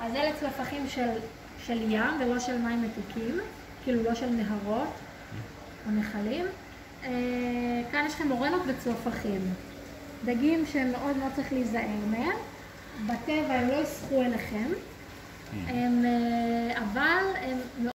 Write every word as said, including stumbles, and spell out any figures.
אז אלה צלפחים של, של ים ולא של מים מתוקים, כאילו לא של נהרות או נחלים. אה, כאן יש לכם מורנות וצלפחים. דגים שהם מאוד מאוד צריך להיזהר מהם. בטבע הם לא יסחו אליכם, הם, אבל הם